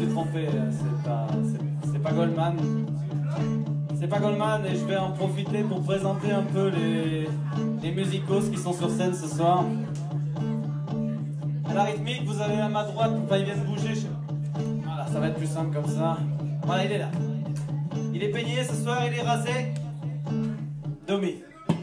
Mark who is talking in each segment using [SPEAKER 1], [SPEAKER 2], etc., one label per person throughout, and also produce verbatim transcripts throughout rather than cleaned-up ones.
[SPEAKER 1] suis trompé, c'est pas, c'est, c'est pas Goldman. C'est pas Goldman et je vais en profiter pour présenter un peu les, les musicos qui sont sur scène ce soir. À la rythmique, vous avez à ma droite, enfin ils viennent bouger. Voilà, ça va être plus simple comme ça. Voilà, il est là. Il est peigné ce soir, il est rasé. Domi.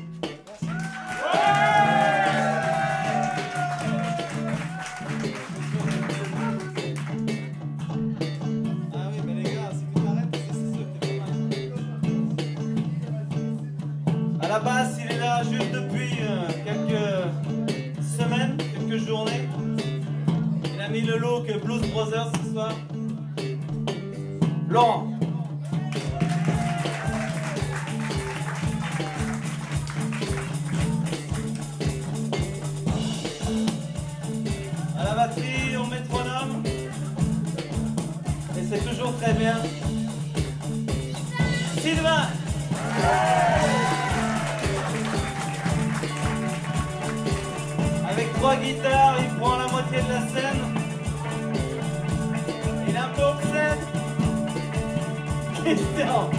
[SPEAKER 1] À la basse, il est là juste depuis euh, quelques semaines, quelques journées. Il a mis le look Blues Brothers ce soir. Laurent. À la batterie, au métronome. Et c'est toujours très bien. Sylvain. Avec trois guitares, il prend la moitié de la scène. Il est un peu obsède. Christian.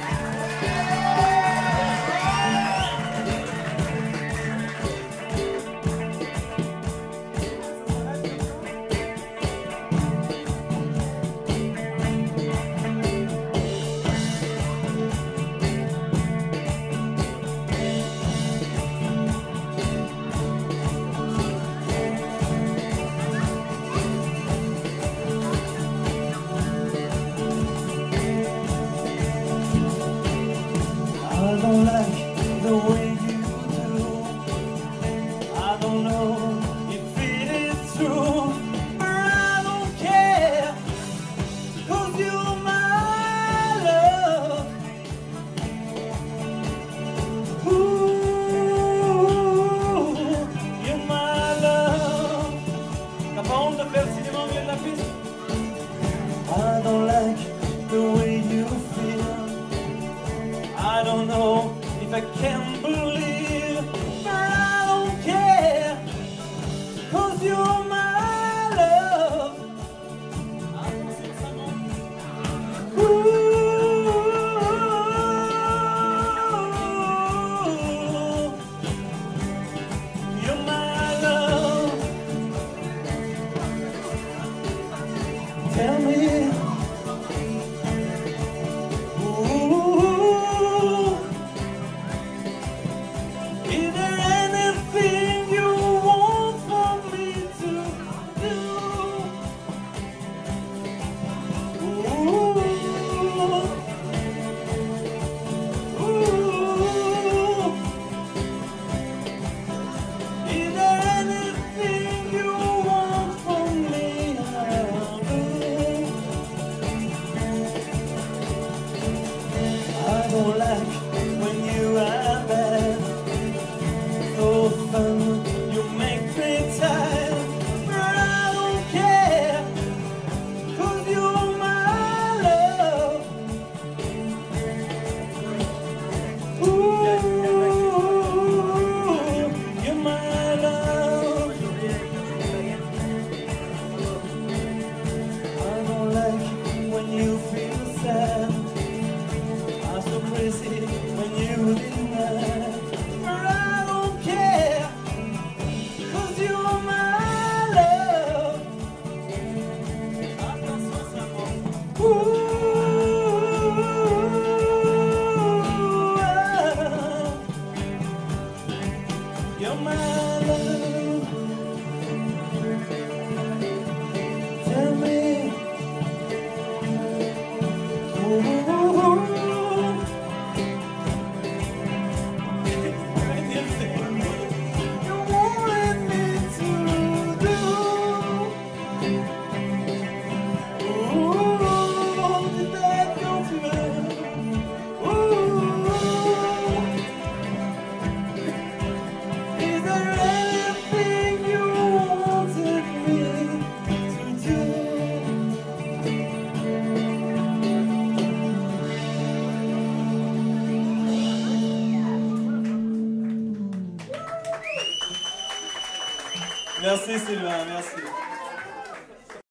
[SPEAKER 2] I don't like the way you do. I don't know if it is true, but I don't care, 'cause you're my love. Ooh, you're my love.
[SPEAKER 1] T'as pas honte de faire le cinéma au milieu de la piste?
[SPEAKER 2] I don't like the way you feel. I don't know if I can believe, but I don't care, 'cause you're my love. Ooh, you're my love. Tell me. I don't like when you are there. So fun, you make me tired, but I don't care, 'cause you're my love. Ooh, you're my love. I don't like when you feel sad. I'm so crazy when you deny, but I don't care, 'cause you're my love. Ooh, you're my love. Tell me. Ooh.
[SPEAKER 1] Merci Sylvain, merci.